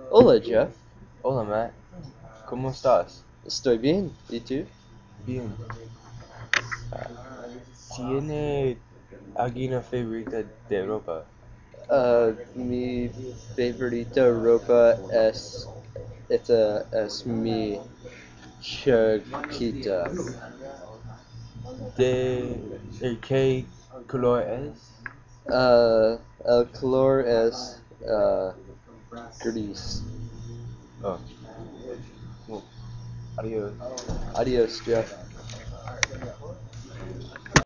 Hola, Jeff. Hola, Matt. ¿Cómo estás? Estoy bien. ¿Y tú? Bien. ¿Tiene alguna favorita de ropa? Mi favorita ropa es mi chaquita. ¿De qué color es? El color es gris. Oh, well, adiós. Adiós, Jeff.